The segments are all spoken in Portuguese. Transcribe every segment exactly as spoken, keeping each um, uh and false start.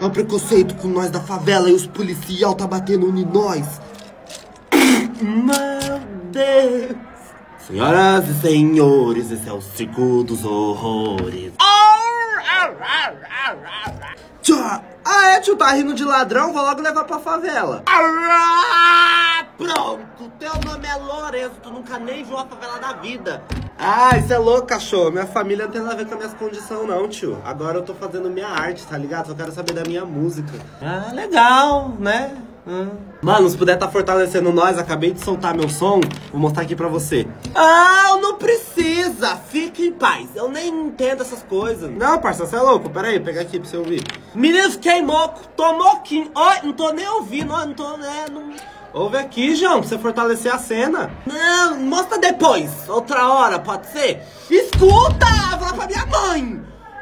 É o preconceito com nós da favela e os policial tá batendo em nós. Meu Deus. Senhoras e senhores, esse é o Circo dos Horrores. Tchau. Ah, é, tio, tá rindo de ladrão? Vou logo levar pra favela. Pronto, teu nome é Lourenço, tu nunca nem viu a favela da vida. Ah, isso é louco, cachorro. Minha família não tem nada a ver com as minhas condições, não, tio. Agora eu tô fazendo minha arte, tá ligado? Só quero saber da minha música. Ah, legal, né? Hum. Mano, se puder tá fortalecendo nós, acabei de soltar meu som, vou mostrar aqui pra você. Ah, não precisa, fique em paz, eu nem entendo essas coisas. Não, parça, você é louco, pera aí, pega aqui pra você ouvir. Menino, fiquei moco, tô moquinho, ó, não tô nem ouvindo, ó, não tô, né, não... Ouve aqui, João, pra você fortalecer a cena. Não, mostra depois, outra hora, pode ser? Escuta, vou falar pra minha mãe.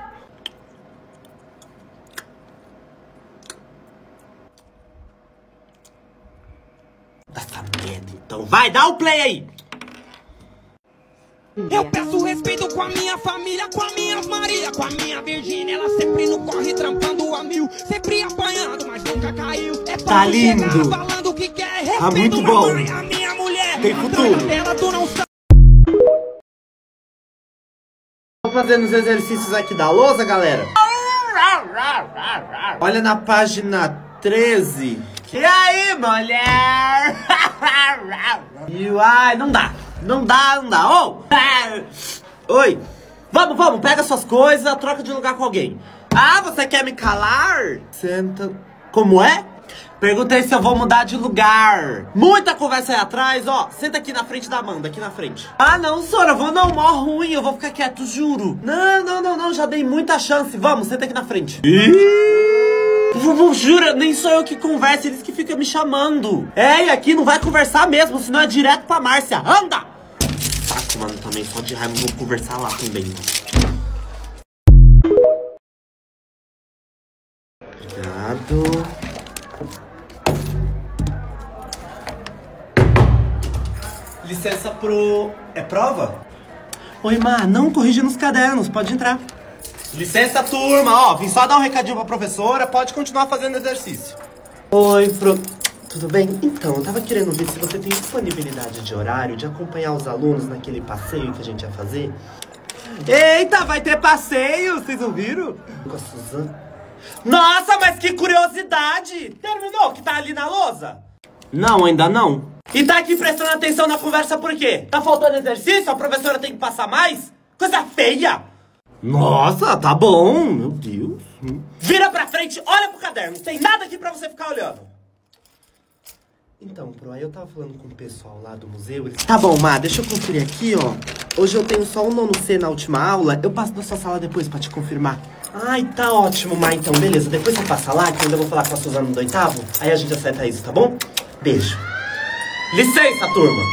Essa merda, então vai, dá o play aí! Eu peço respeito com a minha família, com a minha Maria, com a minha Virgínia. Ela sempre no corre, trampando a mil, sempre apanhando, mas nunca caiu. É tá lindo! Falando que quer, respeito ah, muito bom. A, mãe, a minha mulher, tem futuro. Dela, tu não sabe. Tô fazendo os exercícios aqui da lousa, galera. Olha na página treze. E aí, mulher? E ai, não dá. Não dá, não dá. Oh! Oi. Vamos, vamos. Pega suas coisas, troca de lugar com alguém. Ah, você quer me calar? Senta. Como é? Perguntei se eu vou mudar de lugar. Muita conversa aí atrás, ó. Senta aqui na frente da Amanda, aqui na frente. Ah, não, Sora, eu vou não, mó ruim. Eu vou ficar quieto, juro. Não, não, não, não. Já dei muita chance. Vamos, senta aqui na frente. Jura, nem sou eu que converso, eles que ficam me chamando. É, e aqui não vai conversar mesmo, senão é direto pra Márcia. Anda! Saco, mano, também, só de raiva, vou conversar lá também. Obrigado. Licença pro... é prova? Oi, Má, não corrige nos cadernos, pode entrar. Licença, turma, ó, vim só dar um recadinho pra professora, pode continuar fazendo exercício. Oi, pro... tudo bem? Então, eu tava querendo ver se você tem disponibilidade de horário de acompanhar os alunos naquele passeio que a gente ia fazer. Eita, vai ter passeio, vocês ouviram? Com a Suzana. Nossa, mas que curiosidade! Terminou que tá ali na lousa? Não, ainda não. E tá aqui prestando atenção na conversa por quê? Tá faltando exercício? A professora tem que passar mais? Coisa feia! Nossa, tá bom, meu Deus. Vira pra frente, olha pro caderno, não tem nada aqui pra você ficar olhando. Então, Pro, aí eu tava falando com o pessoal lá do museu. Eles... Tá bom, Má, deixa eu conferir aqui, ó. Hoje eu tenho só um nono C na última aula, eu passo na sua sala depois pra te confirmar. Ai, tá ótimo, Má, então, beleza. Depois você passa lá, que eu ainda vou falar com a Suzana do oitavo, aí a gente acerta isso, tá bom? Beijo. Licença, turma.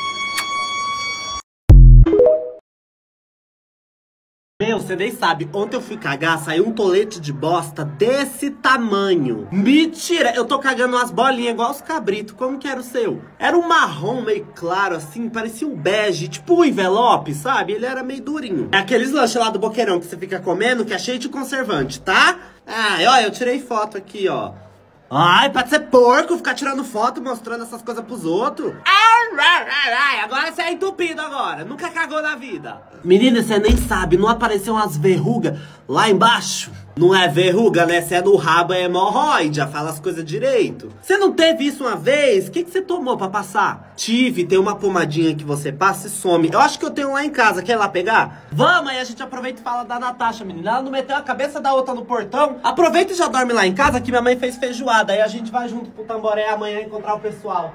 Meu, você nem sabe, ontem eu fui cagar, saiu um tolete de bosta desse tamanho. Mentira, eu tô cagando umas bolinhas igual os cabritos, como que era o seu? Era um marrom meio claro assim, parecia um bege, tipo um envelope, sabe? Ele era meio durinho. É aqueles lanches lá do boqueirão que você fica comendo, que é cheio de conservante, tá? Ah, ó, eu tirei foto aqui, ó. Ai, pode ser porco ficar tirando foto, mostrando essas coisas pros outros. Ai, agora você é entupido agora. Nunca cagou na vida. Menina, você nem sabe, não apareceu umas verrugas lá embaixo? Não é verruga, né? Se é no rabo é hemorroide, já fala as coisas direito. Você não teve isso uma vez? O que, que você tomou pra passar? Tive, tem uma pomadinha que você passa e some. Eu acho que eu tenho lá em casa, quer ir lá pegar? Vamos, aí a gente aproveita e fala da Natasha, menina. Ela não meteu a cabeça da outra no portão. Aproveita e já dorme lá em casa, que minha mãe fez feijoada. Aí a gente vai junto pro Tamboré amanhã encontrar o pessoal.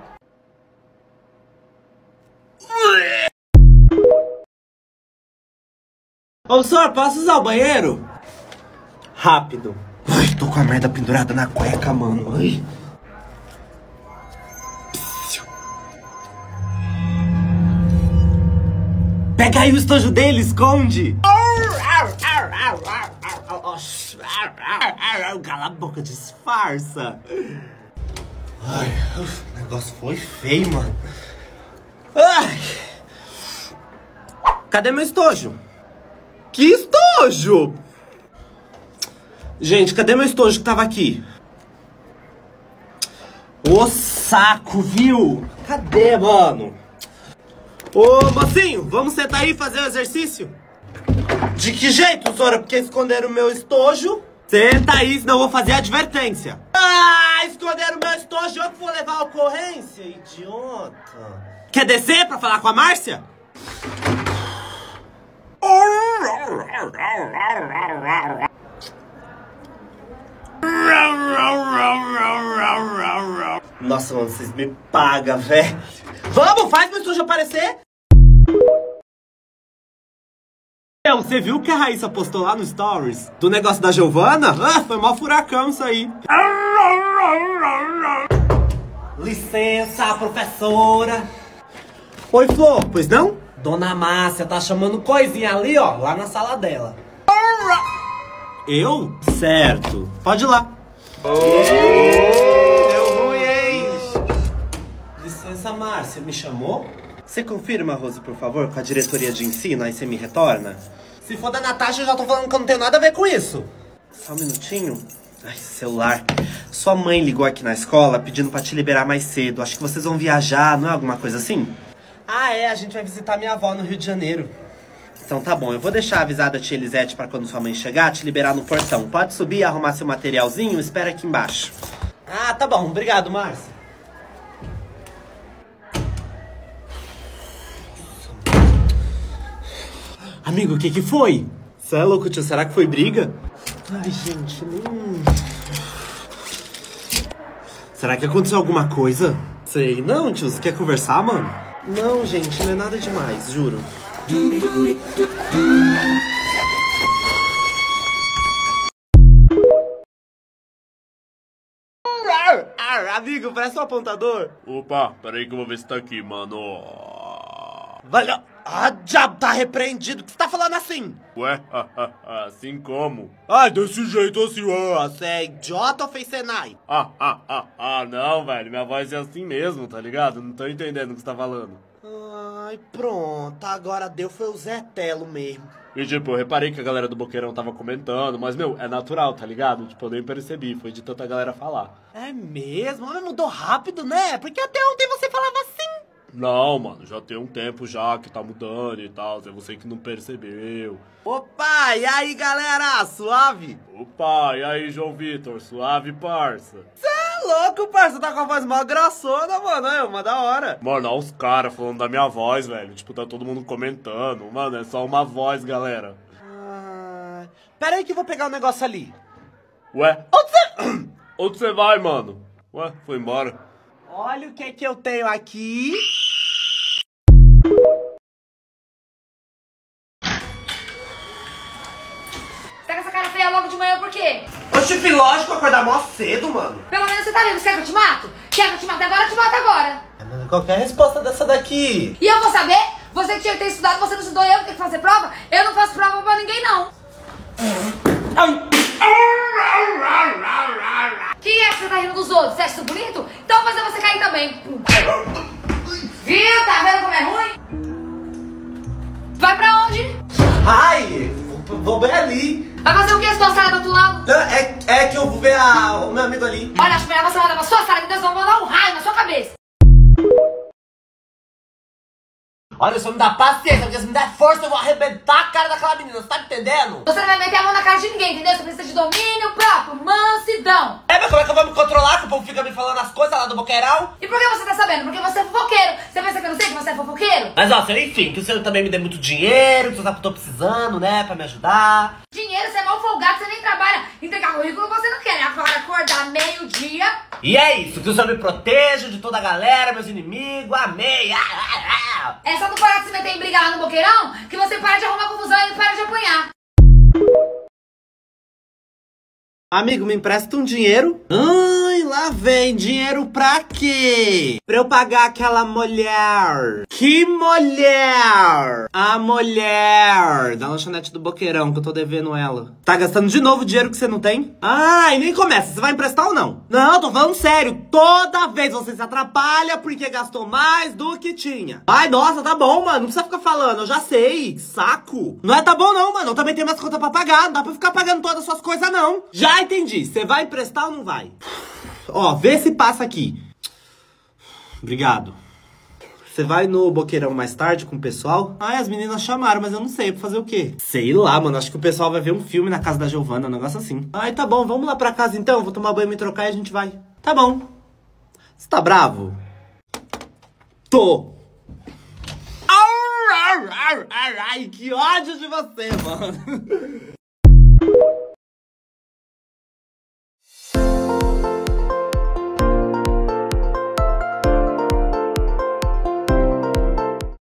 Ô, senhor, posso usar o banheiro? Rápido. Ai, tô com a merda pendurada na cueca, mano. Ai. Pega aí o estojo dele, esconde. Cala a boca, disfarça. Ai, o negócio foi feio, mano. Ai. Cadê meu estojo? Que estojo? Gente, cadê meu estojo que tava aqui? Ô saco, viu? Cadê, mano? Ô, mocinho, vamos sentar aí e fazer o exercício? De que jeito, Zora? Porque esconderam o meu estojo? Senta aí, senão eu vou fazer advertência. Ah, esconderam o meu estojo, eu que vou levar a ocorrência, idiota. Quer descer pra falar com a Márcia? Nossa, mano, vocês me pagam, velho. Vamos, faz meu estojo aparecer. Você viu que a Raíssa postou lá no Stories? Do negócio da Giovana? Ah, foi mó furacão isso aí. Licença, professora. Oi, Flor, pois não? Dona Márcia tá chamando coisinha ali, ó, lá na sala dela. Eu? Certo. Pode ir lá. Oh, deu ruim, hein? Licença, Márcia, me chamou? Você confirma, Rose, por favor, com a diretoria de ensino, aí você me retorna? Se for da Natasha, eu já tô falando que eu não tenho nada a ver com isso. Só um minutinho. Ai, celular. Sua mãe ligou aqui na escola pedindo pra te liberar mais cedo. Acho que vocês vão viajar, não é alguma coisa assim? Ah, é, a gente vai visitar minha avó no Rio de Janeiro. Então tá bom, eu vou deixar avisada a tia Elisete pra quando sua mãe chegar, te liberar no portão. Pode subir, arrumar seu materialzinho, espera aqui embaixo. Ah, tá bom, obrigado, Márcia. Amigo, o que que foi? Cê é louco, tio, será que foi briga? Ai, gente, nem... Será que aconteceu alguma coisa? Sei, não, tio, você quer conversar, mano? Não, gente, não é nada demais, juro. Amigo, presta um apontador. Opa, peraí que eu vou ver se tá aqui, mano. Valeu. Ah, diabo, tá repreendido. O que você tá falando assim? Ué, assim como? Ai, desse jeito assim, ah, você é idiota ou fez Senai? Ah, ah, ah, ah, não, velho, minha voz é assim mesmo, tá ligado? Não tô entendendo o que você tá falando. Ai, pronto, agora deu foi o Zé Telo mesmo. E tipo, eu reparei que a galera do Boqueirão tava comentando, mas, meu, é natural, tá ligado? Tipo, eu nem percebi, foi de tanta galera falar. É mesmo? Mas mudou rápido, né? Porque até ontem você falava assim. Não, mano, já tem um tempo já que tá mudando e tal, é você que não percebeu. Opa, e aí, galera? Suave? Opa, e aí, João Vitor? Suave, parça? Cê é louco, parça, tá com a voz mó grossona, mano, é uma da hora. Mano, olha os caras falando da minha voz, velho, tipo, tá todo mundo comentando. Mano, é só uma voz, galera. Ah, pera aí que eu vou pegar um negócio ali. Ué? Onde você... Onde você vai, mano? Ué, foi embora. Olha o que é que eu tenho aqui. Você tá com essa cara feia logo de manhã por quê? Oxe, lógico, acordar mó cedo, mano. Pelo menos você tá vendo, você quer que eu te mato? Quer que eu te mato agora, eu te mato agora. Mas qual que é a resposta dessa daqui? E eu vou saber? Você que tinha que ter estudado, você não estudou, eu que tenho que fazer prova? Eu não faço prova pra ninguém, não. Quem é que você tá rindo dos outros? Você acha isso bonito? Então vou fazer você cair também. Viu? Tá vendo como é ruim? Vai pra onde? Ai, vou, vou ver ali. Vai fazer o que? Sua sala do outro lado? É, é que eu vou ver a, o meu amigo ali. Olha, acho melhor você mandar pra sua sala, que Deus vai mandar um raio na sua cabeça. Olha, se eu me dá paciência, porque se me der força eu vou arrebentar a cara daquela menina, você tá me entendendo? Você não vai meter a mão na cara de ninguém, entendeu? Você precisa de domínio próprio, mansidão. É, mas como é que eu vou me controlar, que o povo fica me falando as coisas lá do Boqueirão? E por que você tá sabendo? Porque você é fofoqueiro. Você pensa que eu não sei que você é fofoqueiro? Mas ó, enfim, que o senhor também me dê muito dinheiro, que você sabe que eu tô precisando, né, pra me ajudar. Dinheiro, você é mal folgado, você nem trabalha. Entregar currículo você não quer, né? Agora acordar meio-dia. E é isso, que o senhor me proteja de toda a galera, meus inimigos, amei. Ah, ah, ah. É só tu parar de se meter em briga lá no Boqueirão, que você para de arrumar confusão e para de apanhar. Amigo, me empresta um dinheiro? Ai, lá vem. Dinheiro pra quê? Pra eu pagar aquela mulher. Que mulher? A mulher da lanchonete do Boqueirão, que eu tô devendo ela. Tá gastando de novo o dinheiro que você não tem? Ai, nem começa. Você vai emprestar ou não? Não. Não, tô falando sério. Toda vez você se atrapalha porque gastou mais do que tinha. Ai, nossa, tá bom, mano. Não precisa ficar falando, eu já sei. Saco. Não é tá bom não, mano. Eu também tenho mais conta pra pagar. Não dá pra ficar pagando todas as suas coisas, não. Já entendi. Você vai emprestar ou não vai? Ó, vê se passa aqui. Obrigado. Você vai no boqueirão mais tarde com o pessoal? Ai, as meninas chamaram, mas eu não sei, pra fazer o quê? Sei lá, mano, acho que o pessoal vai ver um filme na casa da Giovana, um negócio assim. Ai, tá bom, vamos lá pra casa então, vou tomar banho, me trocar e a gente vai. Tá bom. Você tá bravo? Tô. Ai, que ódio de você, mano.